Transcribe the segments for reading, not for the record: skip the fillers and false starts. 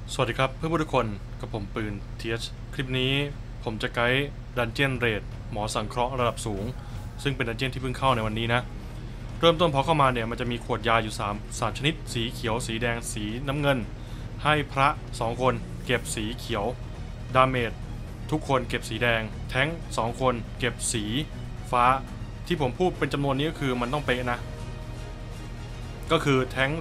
สวัสดีครับเพื่อนๆทุกคนกับผมปืน TH คลิปนี้ผมจะไกด์ดันเจียนเรดหมอสังเคราะห์ระดับสูงซึ่งเป็นดันเจียนที่เพิ่งเข้าในวันนี้นะเริ่มต้นพอเข้ามาเนี่ยมันจะมีขวดยาอยู่3ชนิดสีเขียวสีแดงสีน้ำเงินให้พระ2คนเก็บสีเขียวดาเมจทุกคนเก็บสีแดงแท้ง2คนเก็บสีฟ้าที่ผมพูดเป็นจำนวนนี้ก็คือมันต้องเป๊ะนะก็คือแท้ง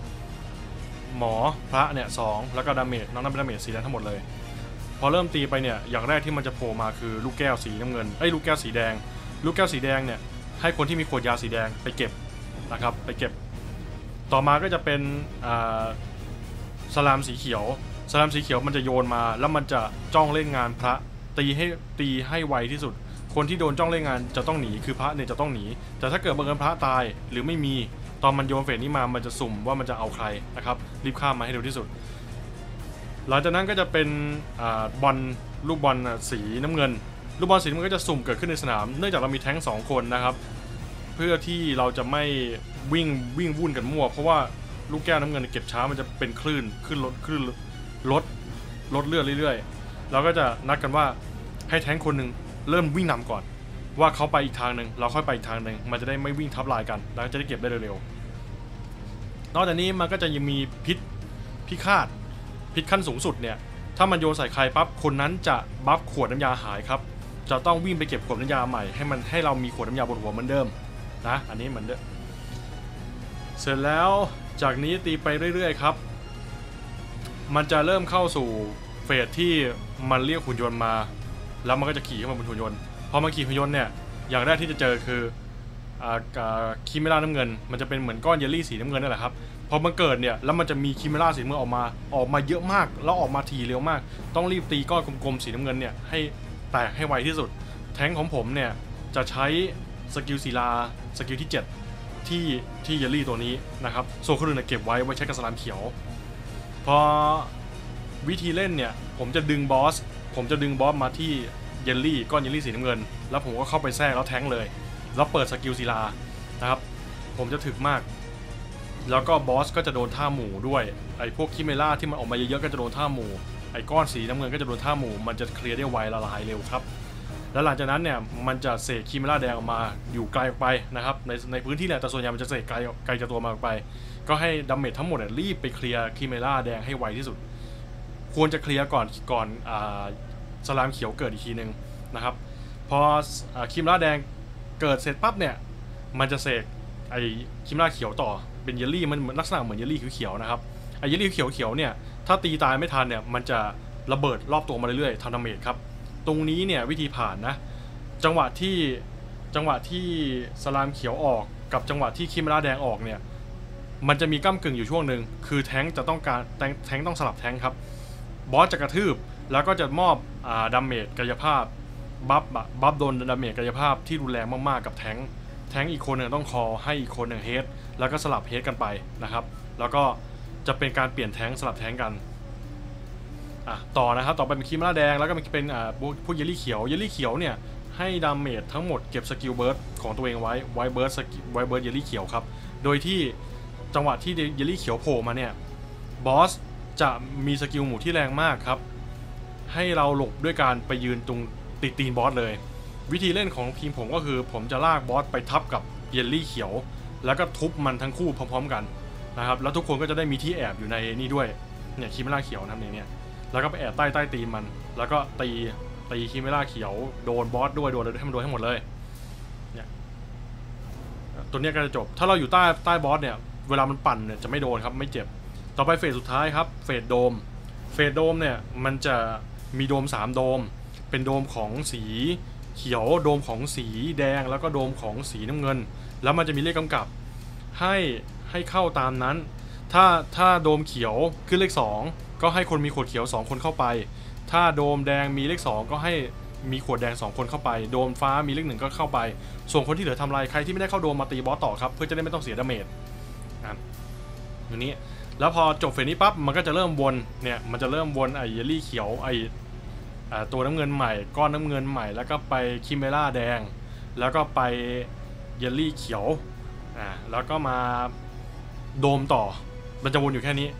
2หมอพระเนี่ย2แล้วก็ดาเมจน้องนั้นเป็นดาเมจสีแดงทั้งหมดเลยพอเริ่มตีไปเนี่ยอย่างแรกที่มันจะโผล่มาคือลูกแก้วสีน้ำเงินลูกแก้วสีแดงลูกแก้วสีแดงเนี่ยให้คนที่มีขวดยาสีแดงไปเก็บนะครับไปเก็บต่อมาก็จะเป็นสลามสีเขียวสลามสีเขียวมันจะโยนมาแล้วมันจะจ้องเล่นงานพระตีให้ไวที่สุดคนที่โดนจ้องเล่นงานจะต้องหนีคือพระเนี่ยจะต้องหนีแต่ถ้าเกิดบังเอิญพระตายหรือไม่มีตอนมันโยนเฟสนี้มามันจะสุ่มว่ามันจะเอาใครนะครับรีบข้ามมาให้เร็วที่สุดหลังจากนั้นก็จะเป็นบอลลูกบอลสีน้ำเงินลูกบอลสีน้ำเงินก็จะสุ่มเกิดขึ้นในสนามเนื่องจากเรามีแท้ง2คนนะครับเพื่อที่เราจะไม่วิ่งวุ่นกันมั่วเพราะว่าลูกแก้วน้ำเงินเก็บช้ามันจะเป็นคลื่นลดเลือดเรื่อยๆเราก็จะนัดกันว่าให้แท้งคนหนึ่งเริ่มวิ่งนำก่อนว่าเขาไปอีกทางหนึ่งเราค่อยไปอีกทางหนึ่งมันจะได้ไม่วิ่งทับลายกันแล้วจะได้เก็บได้เร็วๆนอกจากนี้มันก็จะยังมีพิฆาตพิษขั้นสูงสุดเนี่ยถ้ามันโยนใส่ใครปั๊บคนนั้นจะบัฟขวดน้ำยาหายครับจะต้องวิ่งไปเก็บขวดน้ำยาใหม่ให้เรามีขวดน้ำยาบนหัวเหมือนเดิมนะอันนี้เหมือนเดิมเสร็จแล้วจากนี้ตีไปเรื่อยๆครับมันจะเริ่มเข้าสู่เฟสที่มันเรียกหุ่นยนต์มาแล้วมันก็จะขี่เข้ามาบนหุ่นยนต์พอมันขี่หุ่นยนต์เนี่ยอย่างแรกที่จะเจอคือคิเมล่าน้ำเงินมันจะเป็นเหมือนก้อนเยลลี่สีน้ำเงินนั่นแหละครับพอมันเกิดเนี่ยแล้วมันจะมีคิเมล่าสีน้ำเงินออกมาเยอะมากแล้วออกมาทีเร็วมากต้องรีบตีก้อนกลมๆสีน้ำเงินเนี่ยให้แตกให้ไวที่สุดแท้งของผมเนี่ยจะใช้สกิลศิลาสกิลที่7ที่เยลลี่ตัวนี้นะครับส่วนคนอื่นเก็บไว้ใช้กับสลามเขียวพอวิธีเล่นเนี่ยผมจะดึงบอสมาที่เยลลี่ก้อนเยลลี่สีน้ำเงินแล้วผมก็เข้าไปแทรกแล้วแท้งเลยแล้วเปิดสกิลศิลานะครับผมจะถึกมากแล้วก็บอสก็จะโดนท่าหมู่ด้วยไอ้พวกคิเมล่าที่มันออกมาเยอะๆก็จะโดนท่าหมู่ไอ้ก้อนสีน้ำเงินก็จะโดนท่าหมู่มันจะเคลียร์ได้ไวละลายเร็วครับแล้วหลังจากนั้นเนี่ยมันจะเสกคิเมล่าแดงออกมาอยู่ไกลออกไปนะครับในพื้นที่แหละแต่ส่วนใหญ่มันจะเสกไกลจากตัวมาออกไปก็ให้ดาเมจทั้งหมดรีบไปเคลียร์คิเมล่าแดงให้ไวที่สุดควรจะเคลียร์ก่อนสลามเขียวเกิดอีกทีนึงนะครับพอคิเมล่าแดงเกิดเสร็จปั๊บเนี่ยมันจะเสกไอ้คิมล่าเขียวต่อเป็นเยลลี่มันลักษณะเหมือนเยลลี่เขียวๆนะครับไอ้เยลลี่เขียวเนี่ยถ้าตีตายไม่ทันเนี่ยมันจะระเบิดรอบตัวมาเรื่อยๆทำดาเมจครับตรงนี้เนี่ยวิธีผ่านนะจังหวะที่สลามเขียวออกกับจังหวะที่คิมล่าแดงออกเนี่ยมันจะมีก้ำกึ่งอยู่ช่วงหนึ่งคือแท้งจะต้องการแท้งต้องสลับแท้งครับบอสจะกระทืบแล้วก็จะมอบดาเมจกายภาพบัฟโดนดาเมจกายภาพที่รุนแรงมากๆกับแท้งอีกคนหนึ่งต้องคอให้อีกคนหนึ่งเฮดแล้วก็สลับเฮดกันไปนะครับแล้วก็จะเป็นการเปลี่ยนแท้งสลับแท้งกันต่อนะครับต่อไปเป็นคิมล่าแดงแล้วก็เป็นพวกเยลลี่เขียวเนี่ยให้ดาเมจทั้งหมดเก็บสกิลเบิร์ดของตัวเองไว้เบิร์ดเยลลี่เขียวครับโดยที่จังหวะที่เยลลี่เขียวโผล่มาเนี่ยบอสจะมีสกิลหมู่ที่แรงมากครับให้เราหลบด้วยการไปยืนตรงติดตีนบอสเลยวิธีเล่นของทีมผมก็คือผมจะลากบอสไปทับกับเยลลี่เขียวแล้วก็ทุบมันทั้งคู่พร้อมๆกันนะครับแล้วทุกคนก็จะได้มีที่แอบอยู่ในนี่ด้วยเนี่ยคิเมล่าเขียวนะครับเนี่ยแล้วก็ไปแอบใต้ตีนมันแล้วก็ตีคิเมล่าเขียวโดนบอสด้วยโดนให้มันโดนให้หมดเลยเนี่ยตัวนี้ก็จะจบถ้าเราอยู่ใต้บอสเนี่ยเวลามันปั่นเนี่ยจะไม่โดนครับไม่เจ็บต่อไปเฟสสุดท้ายครับเฟสโดมเนี่ยมันจะมีโดม3โดมเป็นโดมของสีเขียวโดมของสีแดงแล้วก็โดมของสีน้ำเงินแล้วมันจะมีเลขกำกับให้เข้าตามนั้นถ้าโดมเขียวขึ้นเลข2ก็ให้คนมีขวดเขียว2คนเข้าไปถ้าโดมแดงมีเลข2ก็ให้มีขวดแดง2คนเข้าไปโดมฟ้ามีเลข1ก็เข้าไปส่วนคนที่เหลือทำอะไรใครที่ไม่ได้เข้าโดมมาตีบอสต่อครับเพื่อจะได้ไม่ต้องเสียดาเมจอย่างนี้แล้วพอจบเฟสนี้ปั๊บมันก็จะเริ่มวนเนี่ยมันจะเริ่มวนไอ้เยลลี่เขียวไอ้ตัวน้ำเงินใหม่ก้อนน้ำเงินใหม่แล้วก็ไปคิเมล่าแดงแล้วก็ไปเยลลี่เขียวแล้วก็มาโดมต่อมันจะวนอยู่แค่นี้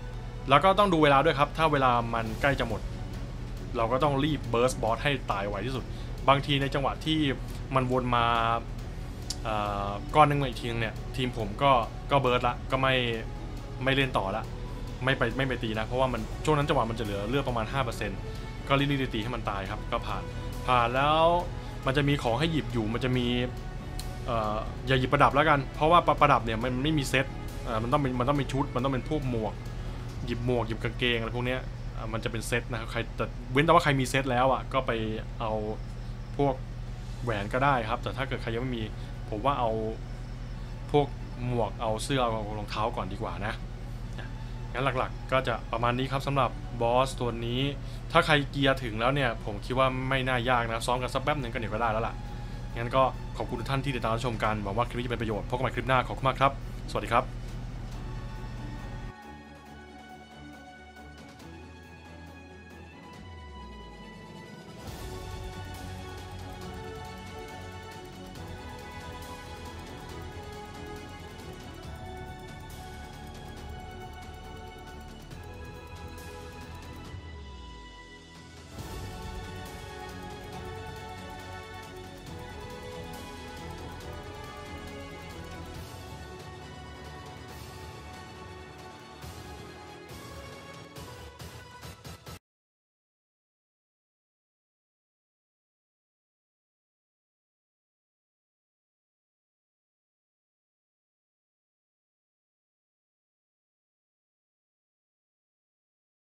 แล้วก็ต้องดูเวลาด้วยครับถ้าเวลามันใกล้จะหมดเราก็ต้องรีบเบิร์สบอสให้ตายไวที่สุดบางทีในจังหวะที่มันวนมาก้อนนึงมาอีกทีนึงเนี่ยทีมผมก็เบิร์สละก็ไม่เล่นต่อละไม่ไปตีนะเพราะว่ามันช่วงนั้นจังหวะมันจะเหลือเลือดประมาณ 5% ก็รีบตีให้มันตายครับก็ผ่านแล้วมันจะมีของให้หยิบอยู่มันจะมีอย่าหยิบประดับแล้วกันเพราะว่าประดับเนี่ยมันไม่มีเซตมันต้องเป็นชุดมันต้องเป็นพวกหมวกหยิบกางเกงอะไรพวกเนี้ยมันจะเป็นเซตนะครับใครแต่เว้นแต่ว่าใครมีเซตแล้วอ่ะก็ไปเอาพวกแหวนก็ได้ครับแต่ถ้าเกิดใครยังไม่มีผมว่าเอาพวกหมวกเอาเสื้อเอารองเท้าก่อนดีกว่านะงั้นหลักๆก็จะประมาณนี้ครับสำหรับบอสตัวนี้ถ้าใครเกียร์ถึงแล้วเนี่ยผมคิดว่าไม่น่ายากนะซ้อมกันสักแป๊บหนึ่งก็เดี๋ยวก็ได้แล้วล่ะงั้นก็ขอบคุณทุกท่านที่ติดตามรับชมกันหวังว่าคลิปนี้จะเป็นประโยชน์พบกันใหม่คลิปหน้าขอบคุณมากครับสวัสดีครับ